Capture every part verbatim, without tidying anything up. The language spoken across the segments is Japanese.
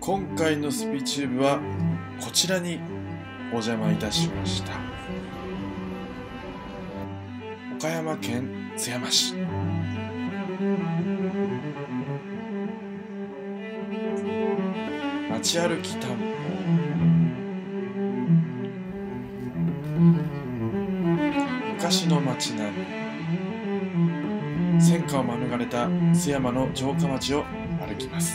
今回のスピチューブはこちらにお邪魔いたしました。岡山県津山市。街歩き探訪。昔の街並み、戦火を免れた津山の城下町を歩きます。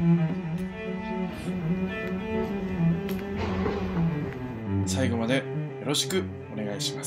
最後までよろしくお願いします。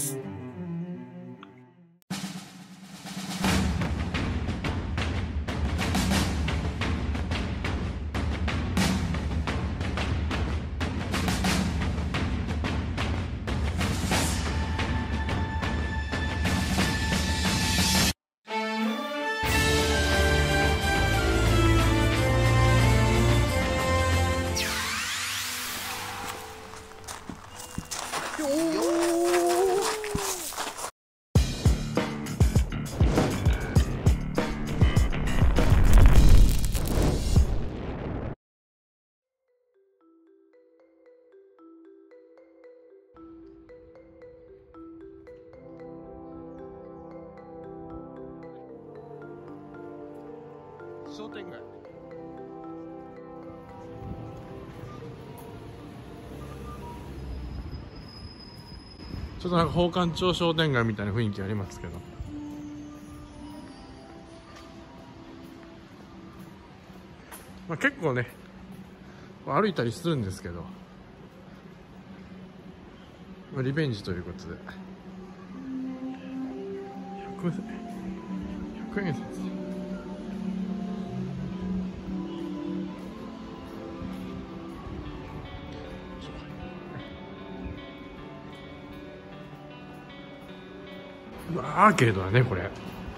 商店街。ちょっとなんか宝冠町商店街みたいな雰囲気ありますけど、まあ、結構ね歩いたりするんですけど、まあ、リベンジということでひゃくえん札。アーケードだねこれ。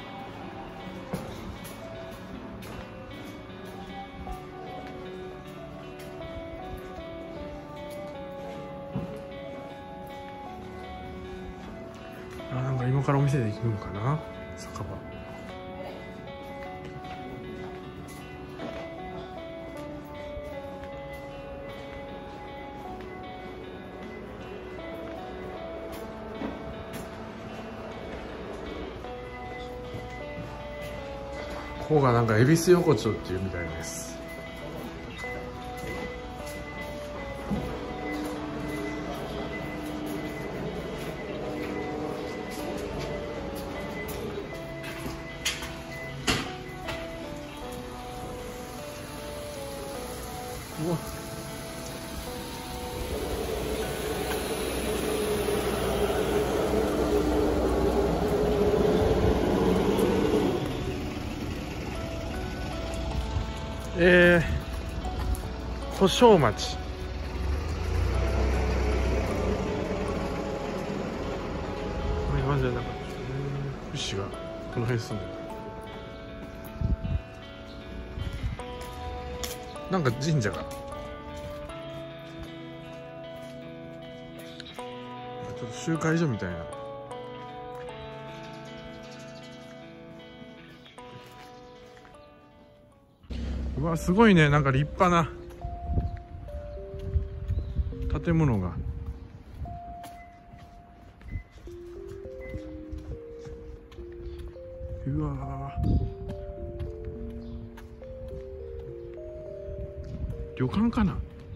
あ、なんか今からお店で行くのかな、酒場。ここがなんか恵比寿横丁っていうみたいです。うわ、えー、小正町。これ今じゃなかった。福祉がこの辺住んでる。なんか神社が。ちょっと集会所みたいな。うわ、すごいね、なんか立派な建物が。うわー、旅館かな。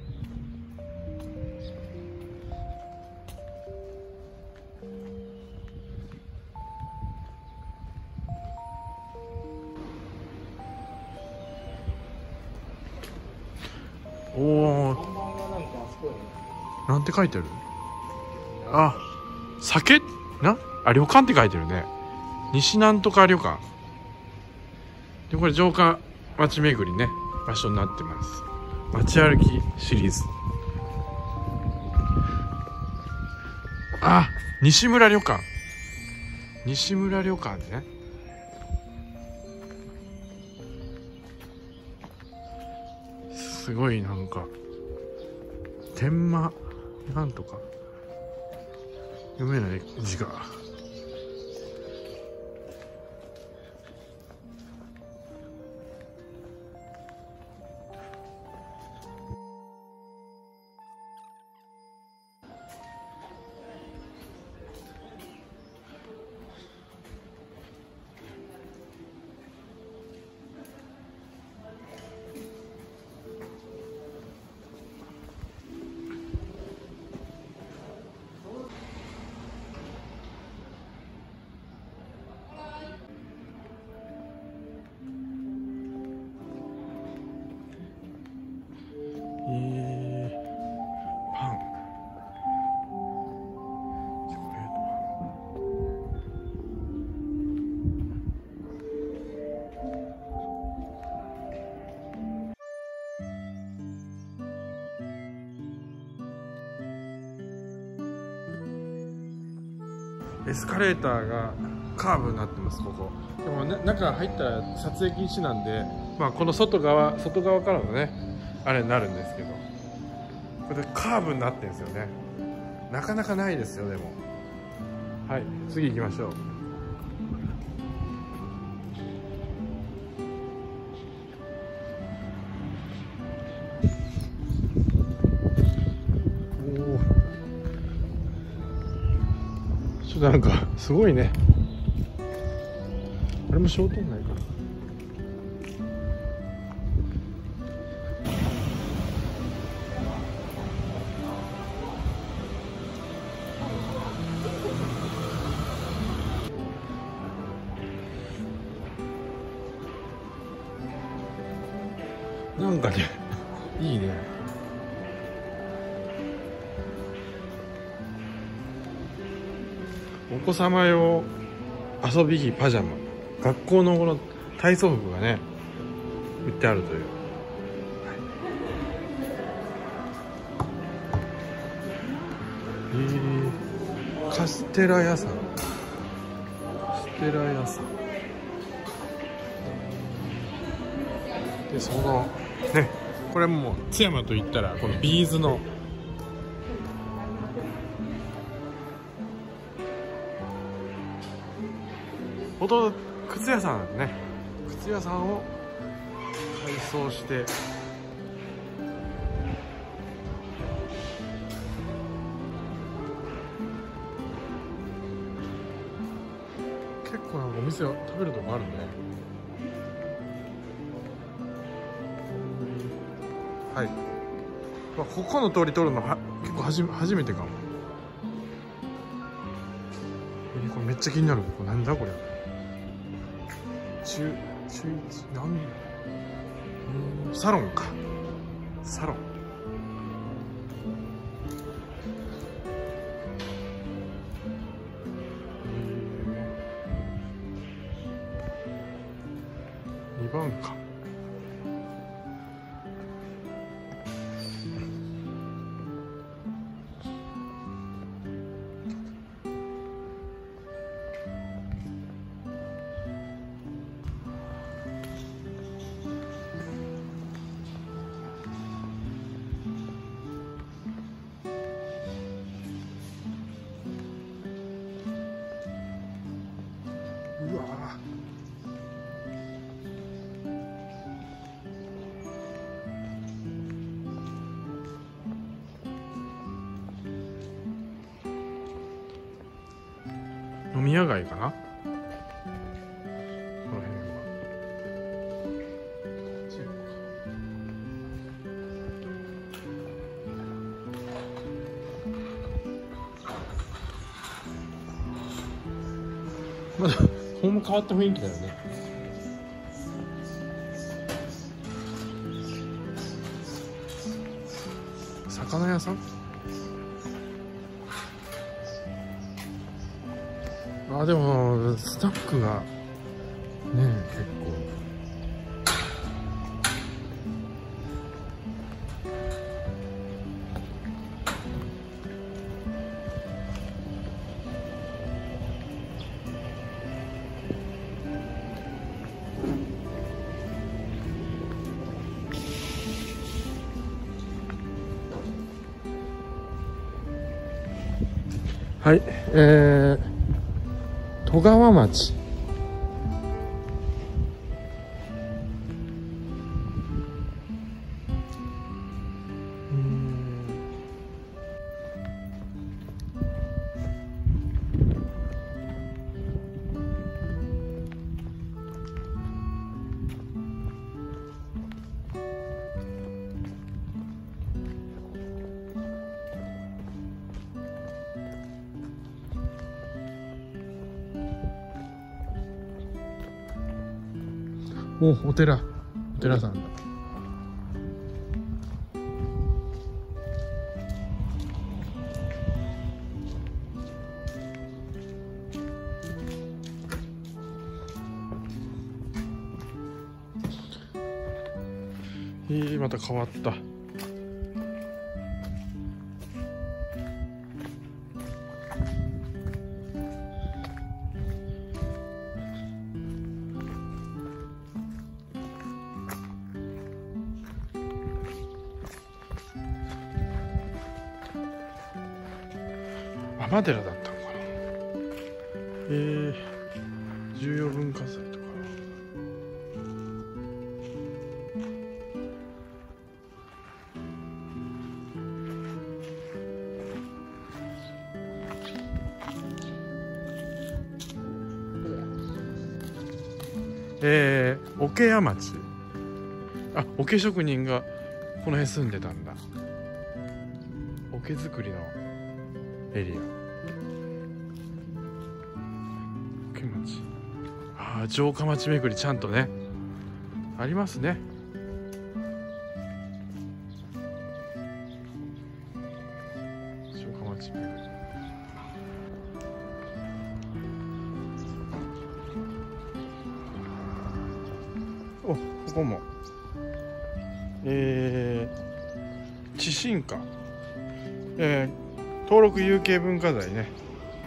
おお、なんて書いてある？あ、酒な、あ、旅館って書いてるね。西なんとか旅館で、これ城下町巡りね、場所になってます。街歩きシリーズ。あ、西村旅館。西村旅館ね。すごい、なんか天満なんとか読めない字が。 エスカレーターがカーブになってます。ここでも、ね、中入ったら撮影禁止なんで、まあ、この外側外側からのねあれになるんですけど、これでカーブになってるんですよね。なかなかないですよ。でもはい、次行きましょう。ちょっとなんかすごいね。あれも商店街かな。なんかねいいね。お子様用遊び着パジャマ、学校のこの体操服がね売ってあるという、えー、カステラ屋さんカステラ屋さんで、そのね、これもう津山といったらこのビーズのほとんど靴屋さんなんでね、靴屋さんを改装して結構なんかお店を食べるとこあるね。はい、まあ、ここの通り通るのは結構はじ初めてかも。えー、これめっちゃ気になる。これなんだこれ。中中一なんうんサロンか、サロン。にばんか。うわ飲み屋街かな、この辺は。まだほんま変わった雰囲気だよね。魚屋さん。あ、でもスタッフがね結構はい、えー、戸川町。うーん、お、お寺、お寺さんだ。えー、また変わった。 山寺だったのかな。えー、重要文化財とか。えー、桶屋町。あ、桶職人がこの辺住んでたんだ。桶作りのエリア。桶町。ああ、城下町巡りちゃんとねありますね。城下町巡り。お、ここもえー、地震花、えー、登録有形文化財ね。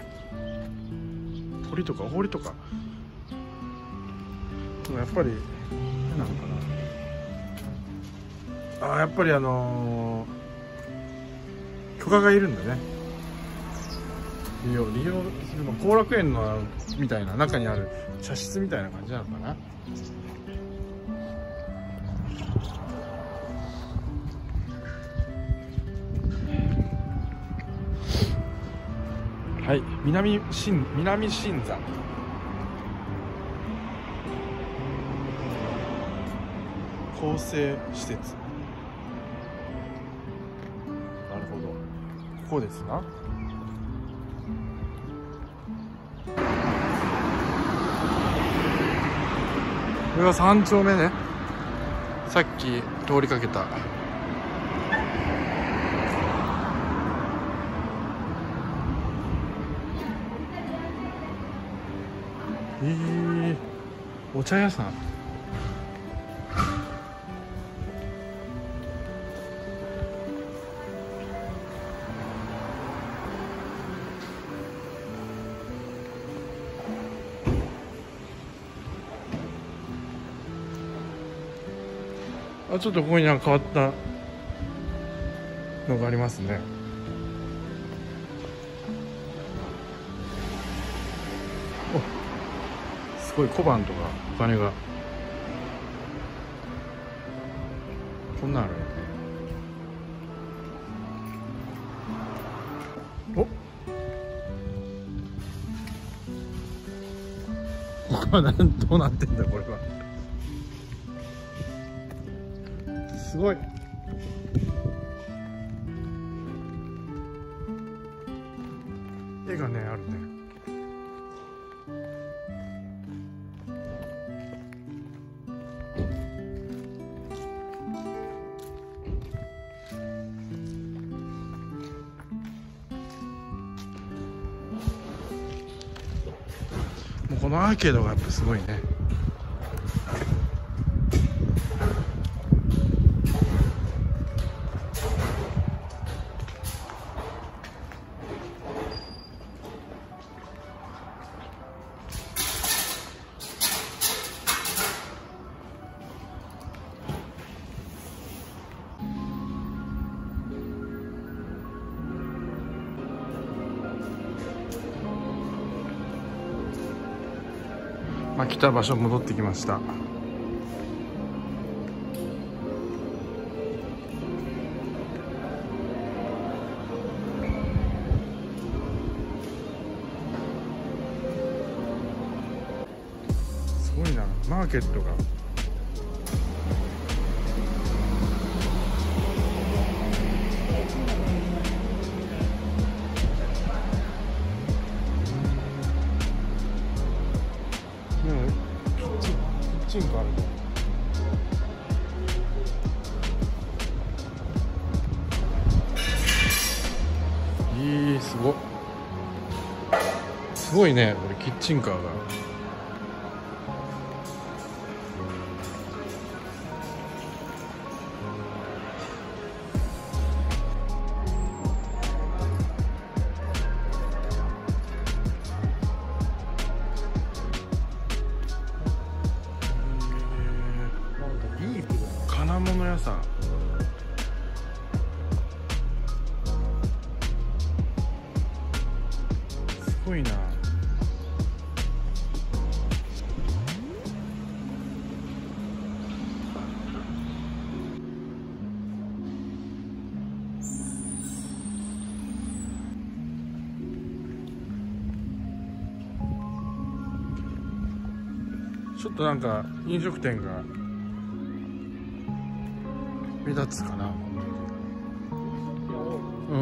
堀とか堀とかやっぱりなのかな。あー、やっぱりあのー、許可がいるんだね。利用利用するの後楽園のみたいな中にある茶室みたいな感じなのかな。はい、南新南新座。構成施設。なるほど。ここですな。これが三丁目ね。さっき通りかけた。えー、お茶屋さん。あ、ちょっとここになんか変わったのがありますね。すごい小判とかお金がこんなんある。お、ここはなんどうなってんだこれは。すごい。絵がねあるね。もうこのアーケードがやっぱすごいね。まあ、来た場所戻ってきました。すごいな、マーケットが。キッチンカーあるね。いい、すごっ。すごいね、これキッチンカーが。金物屋さん。 ごいな。ちょっとなんか飲食店が目立つかな。うん。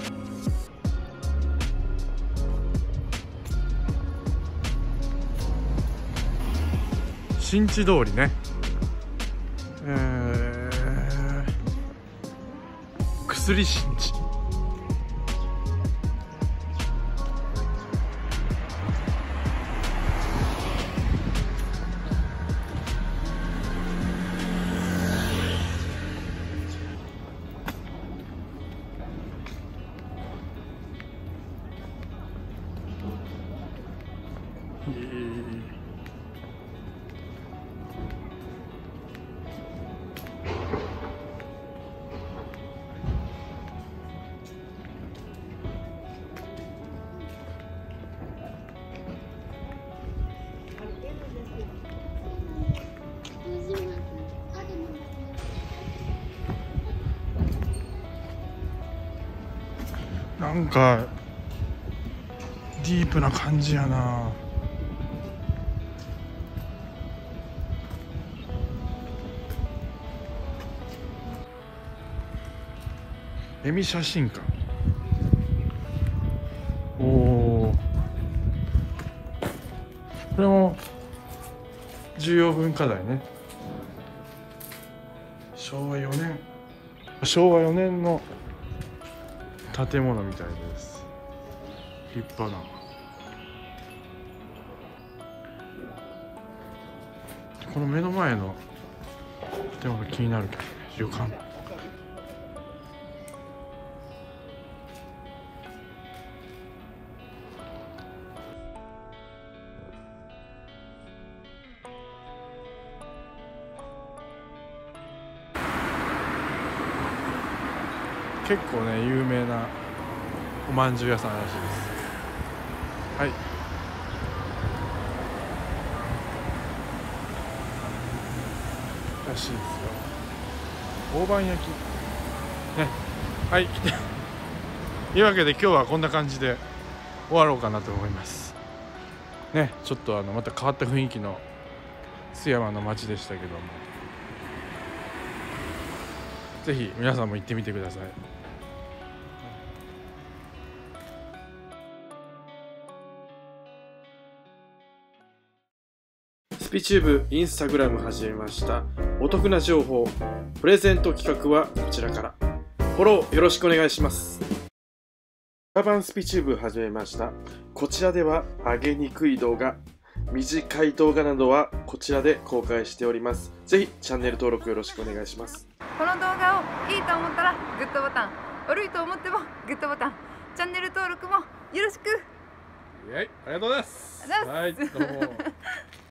新地通りね。えー、薬新地。なんかディープな感じやな。エミ写真館。おお、これも重要文化財ね。しょうわよねん、しょうわよねんの建物みたいです。立派な。この目の前の建物気になるけどね、旅館。結構ね有名なおまんじゅう屋さんらしいです。はい。らしいですよ。大判焼きね。はい。というわけで今日はこんな感じで終わろうかなと思いますね。ちょっとあのまた変わった雰囲気の津山の街でしたけども、ぜひ皆さんも行ってみてください。スピチューブインスタグラム始めました。お得な情報、プレゼント企画はこちらから。フォローよろしくお願いします。アーバンスピチューブ始めました。こちらでは上げにくい動画、短い動画などはこちらで公開しております。ぜひチャンネル登録よろしくお願いします。 この動画をいいと思ったらグッドボタン、悪いと思ってもグッドボタン、チャンネル登録もよろしく。 はい、ありがとうございます。 ありがとうございます。 はい、どうも。